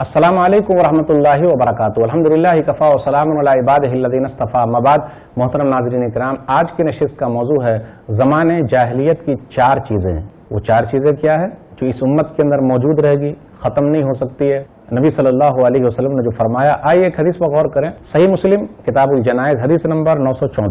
अस्सलामु अलैकुम वरहमतुल्लाहि वबरकातुहू। अल्हम्दुलिल्लाहि कफ़ा व सलामुन अला इबादिहिल्लज़ीना इस्तफ़ा। अम्मा बाद, मोहतरम नाज़रीन इकराम, आज की नशिस्त का मौजू है ज़माने जाहिलियत की 4 चीज़ें। वो 4 चीज़ें क्या है जो इस उम्मत के अंदर मौजूद रहेगी, ख़त्म नहीं हो सकती है। नबी सल्लल्लाहु अलैहि वसल्लम ने जो फरमाया, आइए एक हदीस पर गौर करें। सही मुस्लिम किताबुल जनाइज़ हदीस नंबर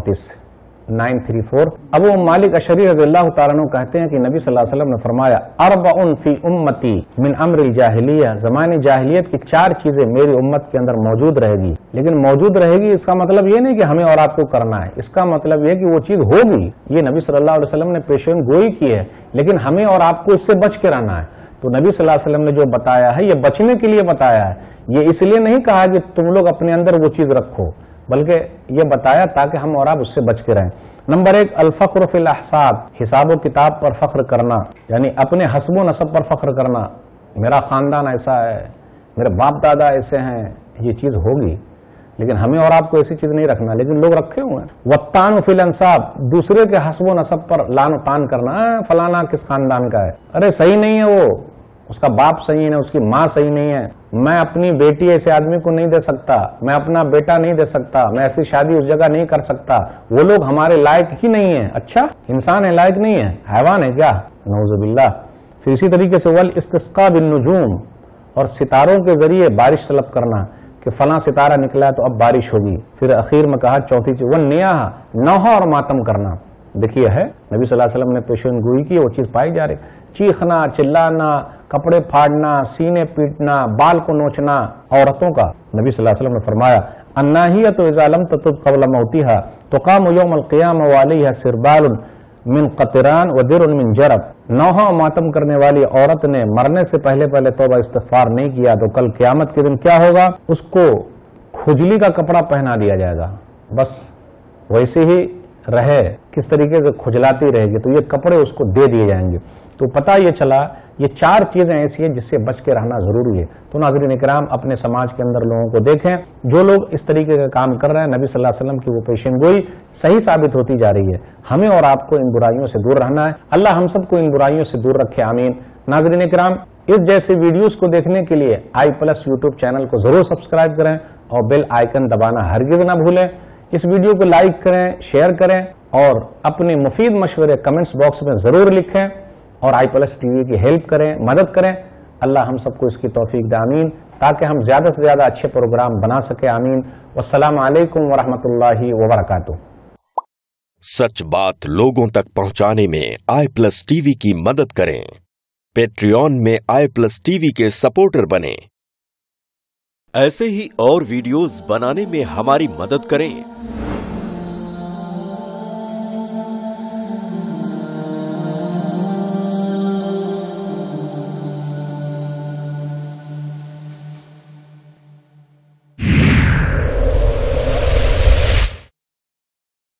934 अबू मालिक अशरी रज़ियल्लाहु ताला अन्हु कहते हैं कि नबी सल्लल्लाहु अलैहि वसल्लम ने फरमाया, अरबउन फी उम्मती मिन अम्रिल जाहिलिया, ज़माने जाहिलियत की 4 चीजें मेरी उम्मत के अंदर मौजूद रहेगी। लेकिन मौजूद रहेगी इसका मतलब ये नहीं कि हमें और आपको करना है, इसका मतलब ये कि वो चीज होगी। ये नबी सल्लल्लाहु अलैहि वसल्लम ने पेशेन गोई की है, लेकिन हमें और आपको इससे बच के रहना है। तो नबी सल्लल्लाहु अलैहि वसल्लम ने जो बताया है ये बचने के लिए बताया है। ये इसलिए नहीं कहा कि तुम लोग अपने अंदर वो चीज रखो, बल्कि ये बताया ताकि हम और आप उससे बच के रहें। नंबर 1, अल-फ़ख्र फ़िल अहसाब, हिसाब किताब पर फख्र करना, यानी अपने हस्ब नसब पर फख्र करना। मेरा खानदान ऐसा है, मेरे बाप दादा ऐसे हैं, ये चीज होगी, लेकिन हमें और आपको ऐसी चीज नहीं रखना, लेकिन लोग रखे हुए हैं। वत्तान फ़िल अंसाब, दूसरे के हस्ब नसब पर लान तान करना, फलाना किस खानदान का है, अरे सही नहीं है वो, उसका बाप सही है, उसकी माँ सही नहीं है, मैं अपनी बेटी ऐसे आदमी को नहीं दे सकता, मैं अपना बेटा नहीं दे सकता, मैं ऐसी शादी उस जगह नहीं कर सकता, वो लोग हमारे लायक ही नहीं है। अच्छा, इंसान है, लायक नहीं है, हैवान है क्या? नऊज़ुबिल्लाह। फिर इसी तरीके से वल इस्तिस्का बिन नुजूम, और सितारों के जरिए बारिश तलब करना कि फला सितारा निकला है तो अब बारिश होगी। फिर आखिर में कहा चौथी चीज, वन नियाह, नौहा और मातम करना। देखिए है नबी सल्लल्लाहु अलैहि वसल्लम ने पेशेन गोई की, वो चीज पाई जा रही। चीखना, चिल्लाना, कपड़े फाड़ना, सीने पीटना, बाल को नोचना औरतों का। नबी सल्लल्लाहु अलैहि वसल्लम ने फरमाया, अन्नाहियत इज़ा लम ततुब क़ब्ल मौतिहा तुक़ामु यौमल क़ियामा व अलैहा सिरबालुन मिन क़तरान व दिरुन मिन जरब। नौहा मातम करने वाली औरत ने मरने से पहले पहले तौबा इस्तिग़फ़ार नहीं किया तो कल क़यामत के दिन क्या होगा, उसको खुजली का कपड़ा पहना दिया जाएगा। बस वैसे ही रहे, किस तरीके से खुजलाती रहेगी, तो ये कपड़े उसको दे दिए जाएंगे। तो पता ये चला ये 4 चीजें ऐसी हैं जिससे बच के रहना जरूरी है। तो नाज़रीन इकराम, अपने समाज के अंदर लोगों को देखें, जो लोग इस तरीके का काम कर रहे हैं, नबी सल्लल्लाहु अलैहि वसल्लम की वो पेशेन गोई सही साबित होती जा रही है। हमें और आपको इन बुराइयों से दूर रहना है। अल्लाह हम सबको इन बुराइयों से दूर रखे, आमीन। नाज़रीन इकराम, इस जैसे वीडियोस को देखने के लिए i+ यूट्यूब चैनल को जरूर सब्सक्राइब करें और बेल आइकन दबाना हरगिज ना भूलें। इस वीडियो को लाइक करें, शेयर करें और अपने मुफीद मशवरे कमेंट्स बॉक्स में जरूर लिखें और i+ टीवी की हेल्प करें, मदद करें। अल्लाह हम सबको इसकी तौफीक दे, आमीन, ताकि हम ज्यादा से ज्यादा अच्छे प्रोग्राम बना सके, आमीन। वस्सलामु अलैकुम वरहमतुल्लाहि वबरकातुहू। सच बात लोगों तक पहुंचाने में i+ टीवी की मदद करें। पेट्रियन में i+ टीवी के सपोर्टर बने। ऐसे ही और वीडियोस बनाने में हमारी मदद करें।